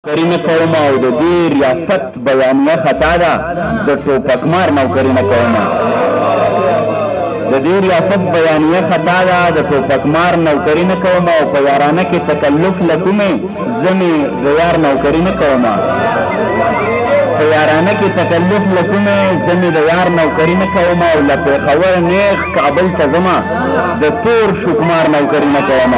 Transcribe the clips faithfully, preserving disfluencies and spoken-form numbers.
نوکری نه کوم او د دې ریاست بیانیه خطا ده د ټوپکمار نوکری نه کوم د دې ریاست بیانیه خطا ده د ټوپکمار نوکری نه کوم او په یارانه کې تکلف له کومې زه مې د یار نوکری نه کوم په یارانه کې تکلف له کومې زه مې د یار نوکری نه کوم او له پېښور نیغ کابل ته ځمه د تور شکمار نوکری نه کوم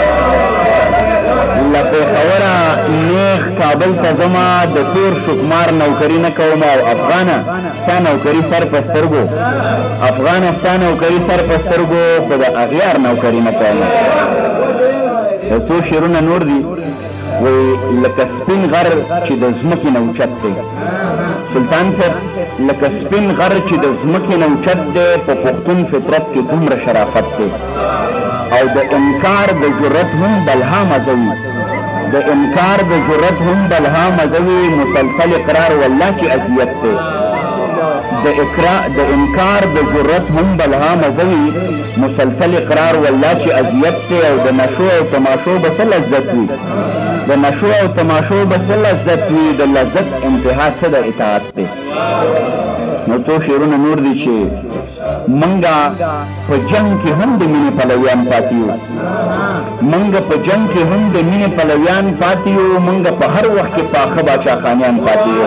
له پېښوره نیغ کابل ته ځمه د تور شکمار نوکري نه کوم او افغانه ستا نوکري سر په سترګو افغانه ستا نوکري سر په سترګو خو د اغیار نوکري نه کوم یو څو شعرونه نور دي وایي لکه سپین غر چې د ځمکې نه اوچت دی سلطان صاحب لکه سپین غر چې د ځمکې نه اوچت دی په پښتون فطرت کې دومره شرافت دی او د انکار د جرت هم بلها مزه وي د انکار د جرت هم بلها مزه وي مسلسل اقرار والله چې اذیت دی د اقرار د انکار د جرت هم بلها مزه وي مسلسل اقرار والله چې اذیت دی او د نشو او تماشو به څه لذت وي د نشو او تماشو به څه لذت وي د لذت انتها څه د اطاعت دی نو څو شعرونه نور دي چې منګه په جنگ کې هم د مینې پلویان پاتې یو منګه په جنگ کې هم د مینې پلویان پاتې یو منګه په هر وخت کې پاخه باچاخانیان پاتې یو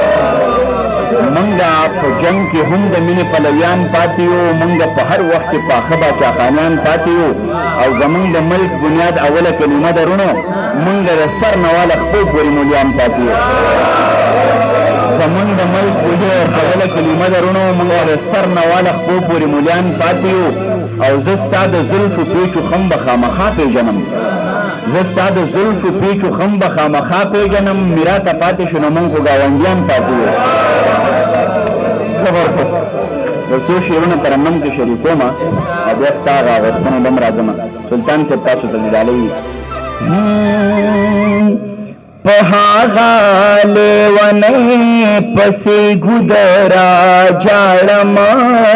منګه په جنگ کې هم د مینې پلویان پاتې یو منګه په هر وخت کې پاخه باچاخانیان پاتې یو او زمونږ د ملک بنیاد اوله کلمه درونو منګه د سر نه واله خپل پورې مولیان پاتې یو زمونږ د ملک بنیاد اوله کلمه درونو منګه د سر نه واله خپل پورې مولیان پاتې یو او زه ستا د زلفو پیچو خم به خامخا پیژنم زه ستا د زلفو پیچو خم به خامخا پیژنم میرا ته پاتې شو نو موږ خو ګاونډیان پاتې یو زبر پس یو څو شعرونه ترنم کې شریکوم او بیا ستا هغه غوښتنو به هم راځم سلطان صاحب تاسو ته دې ډالۍ وي په هغه لیونۍ پسې ګودره جاړمه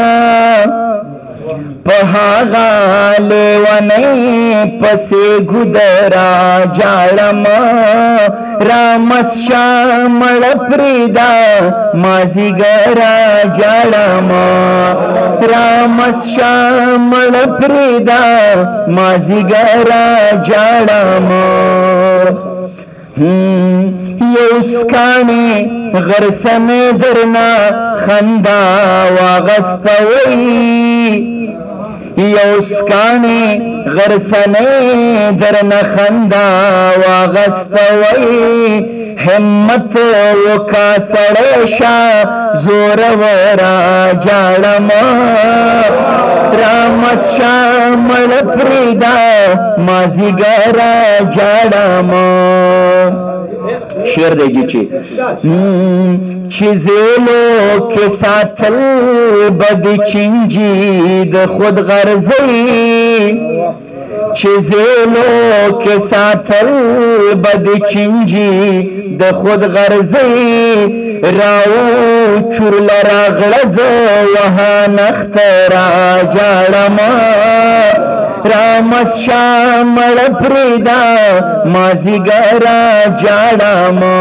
په هغه لیونۍ پسې ګودره جاړمه رامس شه مړه پرېږده مازدیګره جاړمه رامس شه مړه پرېږده مازدیګره جاړمه یو سکاڼې غرسنې درنه خندا واغستوئ یو سکاڼې غرسنې درنه خندا واغستوئ همت وکا سړی شه زوروره جاړمه رامس شه مړه پرېږده مازدیګره جاړمه شعر دی جی چې چې زیلو کې ساتل بد چینجي د خود غرضۍ چې زیلو کې ساتل بد چینجي د خود غرضۍ راو چورل راغړز وها نخترا جاړمه رامس شه مړه پرېږده مازدیګره جاړمه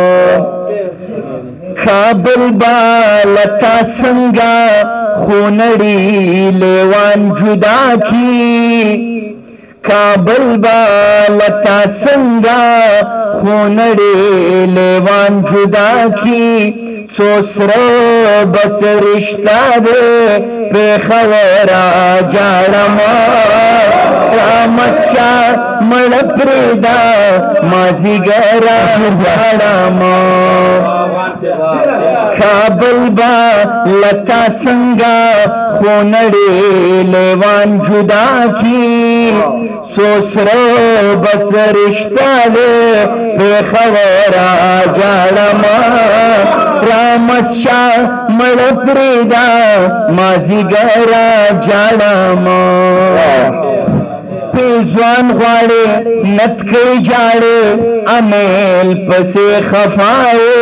کابل به له تا څنګه خونړي لیوان جدا کي کابل به له تا څنګه خونړي لیوان جدا کي څو سره بس رشته دی پېښوره جاړمه رامس شه مړه پرېږده مازدیګره جاړمه کابل به له تا څنګه خونړي لیوان جدا کي څو سره بس رشته دی پېښوره جاړمه رامس شه مړه پرېږده مازدیګره جاړمه پیزوان غواړي نتکۍ جاړې امیل پسې خفایې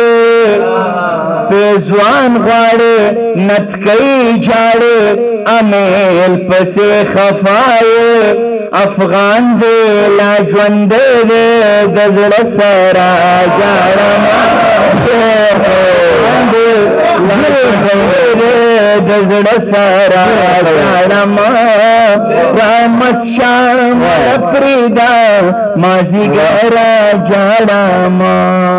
پیزوان غواړي نتکۍ جاړې امیل پسې خفایې افغان دی لا ژوندی دی د زړه سره جاړمه د زړه سره جاړمه رامس شام پرېږده مازدیګره جاړمه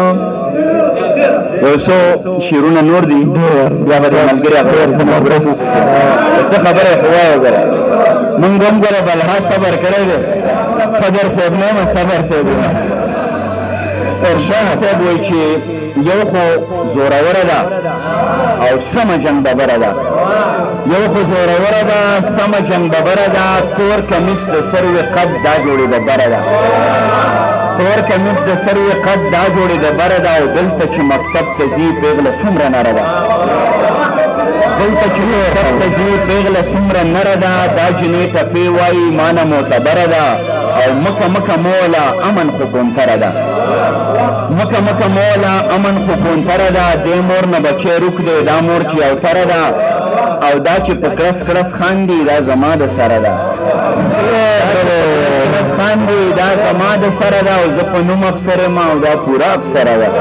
یو څو شعرونه نور دي بیا به د ملګري اخیر زما ورځ څه خبره یې خو وایه وګوره مونږ هم ګوره بلها صبر کړی دی صدر صاحب نه یم صبر صاحب یم ارشاد صاحب وایي چې یو خو زوروره ده او سمه جنګ ببره ده یو خو زوروره ده سمه جنګ ببره ده تور کمیس د سروې قد دا جوړې د بره ده تور کمیس د سروې قد دا جوړې د بره ده او دلته چې مکتب ته ځي پیغله څومره نره ده دلته چې مکتب ته ځي پیغله څومره نره ده دا جنۍ ټپې وایي مانه معتبره ده او مکه مکه موله امن خو کونتره ده مکه مکه موله امن خو کونتره ده دې مور نه بچی روک دی دا مور چې یوتره ده او دا چې په کړس کړس خاندي دا زما د سره ده کړس خاندي دا زما د سره ده او زه په نوم افسر یم او دا پوره افسره ده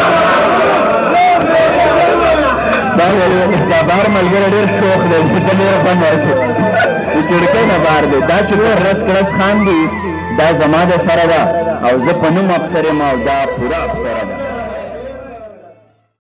دا بهر ملګری ډېر شوق دی ته ډېر خوند ورکړي د کړکۍ نه بهر دی دا چې ټول رس کړس خاندي دا زما د سره ده او زه په نوم افسر یم او دا پوره افسره ده